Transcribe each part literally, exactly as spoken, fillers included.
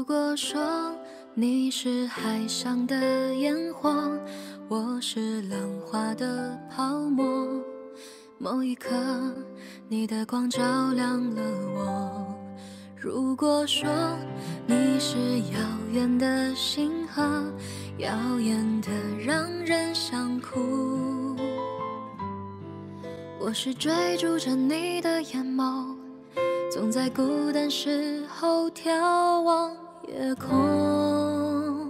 果说你是海上的烟火，我是浪花的泡沫，某一刻你的光照亮了我。如果说你是遥远的星河，耀眼的让人想哭，我是追逐着你的眼眸，总在孤单时候眺望夜空。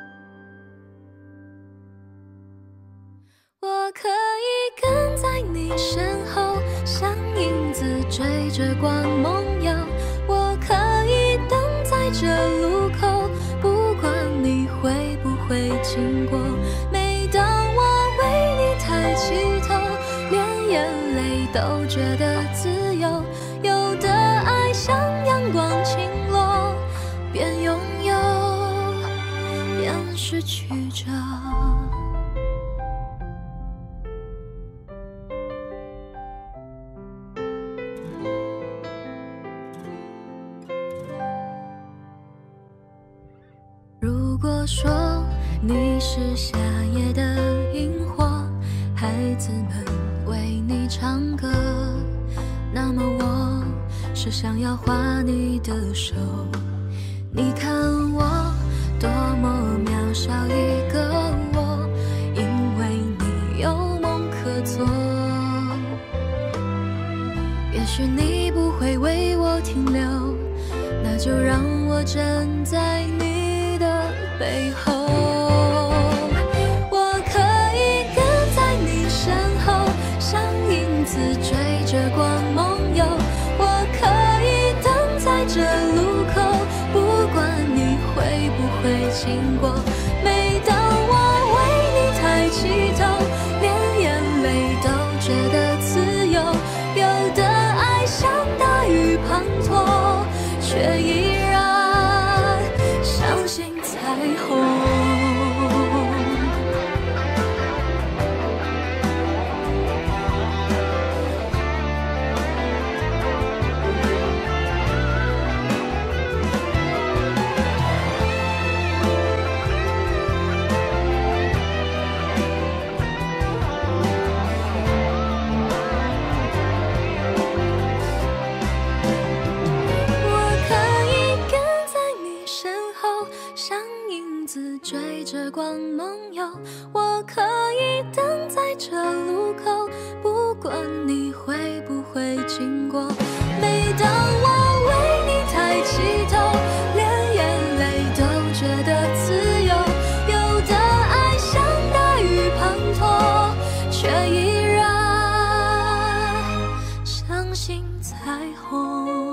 我可以跟在你身后，像影子追着光梦游。我可以等在这路口，不管你会不会经过。每当我为你抬起头，连眼泪都觉得自由。有的爱像阳光倾落，边拥有边失去着。如果说你是夏夜的萤火，孩子们为你唱歌，那么我是想要画你的手。你看我多么渺小一个我，因为你有梦可做。也许你不会为我停留，那就让我站在你的背后。我可以跟在你身后，像影子追着光梦游。我可以等在这路口，不管你会不会经过。每当我为你抬起头，连眼泪都觉得自由。有的爱像大雨滂沱，却依然相信彩虹。追着光梦游，我可以等在这路口，不管你会不会经过。每当我为你抬起头，连眼泪都觉得自由。有的爱像大雨滂沱，却依然相信彩虹。